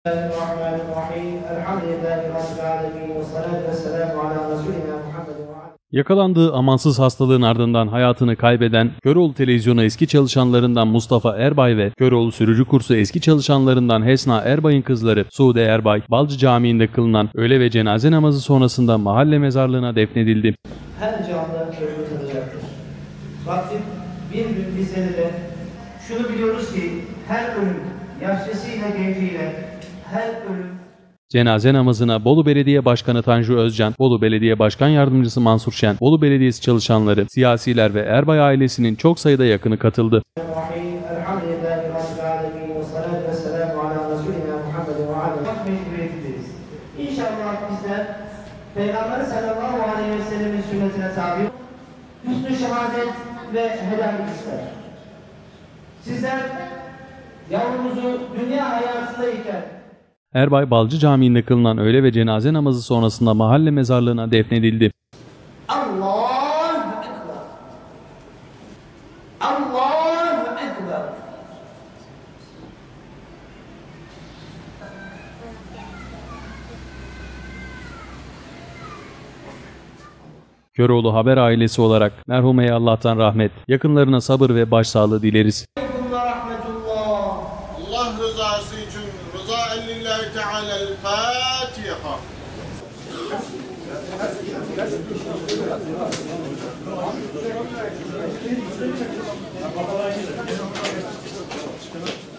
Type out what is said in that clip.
Bismillahirrahmanirrahim. Elhamdülillahi Rabbil alemin. Ve salatu ve selamu ala Resulina Muhammed ve ala. Yakalandığı amansız hastalığın ardından hayatını kaybeden Köroğlu Televizyonu eski çalışanlarından Mustafa Erbay ve Köroğlu Sürücü Kursu eski çalışanlarından Hesna Erbay'ın kızları Sude Erbay, Balcı Camii'nde kılınan öğle ve cenaze namazı sonrasında mahalle mezarlığına defnedildi. Her canlı ölümü tadacaktır. Rabbim bir gün bizleri de şunu biliyoruz ki her ölüm yaşlısıyla genciyle her ölüm. Cenaze namazına Bolu Belediye Başkanı Tanju Özcan, Bolu Belediye Başkan Yardımcısı Mansur Şen, Bolu Belediyesi çalışanları, siyasiler ve Erbay ailesinin çok sayıda yakını katıldı. Elhamdülillahi Rabbil alemin. Ve salatu ve selamu ala Resulina Muhammed ve ala. Mecburiyetindeyiz. İnşallah bizler Peygamber sallallahu aleyhi ve sellemin sünnetine tabi hüsnü şehadet ve helallik ister. Sizler yavrumuzu dünya hayatındayken Erbay, Balcı Camii'nde kılınan öğle ve cenaze namazı sonrasında mahalle mezarlığına defnedildi. Allahu Ekber. Allahu Ekber. Köroğlu Haber ailesi olarak merhumeye Allah'tan rahmet, yakınlarına sabır ve başsağlığı dileriz. Allah rızası için rıza lillahi teala El-Fatiha.